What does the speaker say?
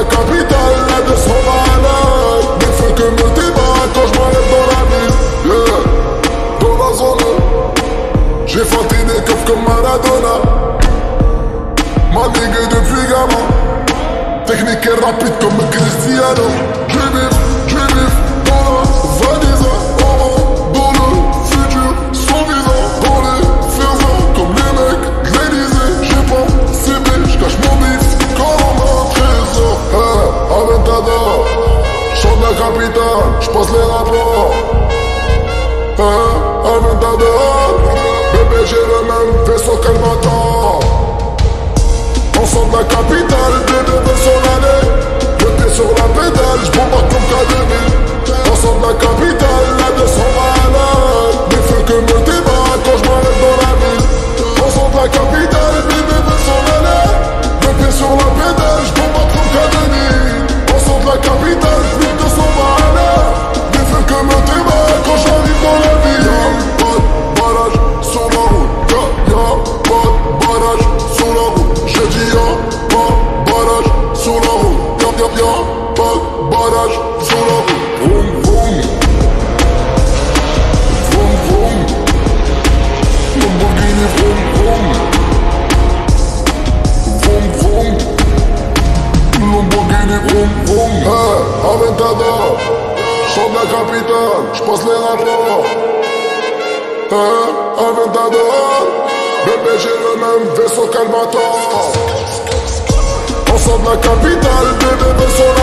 la capitale, la 200 balades. Ne fait que me débat quand je m'enlève dans la ville. Yeah, dans la zone. J'ai feinté des keufs comme Maradona. Ma nigga depuis gamin. Technique et rapide comme Cristiano. J'ai vif dans la valise. Dans le futur, sans visa. Dans les faisans comme les mecs de l'Elysée. J'ai pas CV, j'cache mon bif comme un trésor. Aventador, chante la capitale, j'passe les rapports. Aventador, bébé j'ai le même vaisseau qu'elle m'attend. On sort de la capitale, bébé veut s'en aller. Le pied sur la pédale, j'bombarde comme K2000. On sort de la capitale, la 200 balades. Ne fait que me débat quand j'm'arrête dans la ville. On sort de la capitale, bébé veut s'en aller. Le pied sur la pédale, j'bombarde comme K2000. On sort de la capitale, plus de 200 balades. Ne fait que me débat quand j'arrive dans la ville. Y'a pas de barrage sur la route. Y'a pas de barrage sur la route. J'ai dit y'a pas de barrage sur la route. Y'a pas de barrage sur la route. Vroom vroom. Vroom vroom. Lamborghini vroom vroom. Vroom vroom. Lamborghini vroom vroom. Aventador, chante la capitale, j'passe les rapports. Aventador, bébé j'ai le même vaisseau qu'elle m'attend. On sort de la capitale, bébé veut son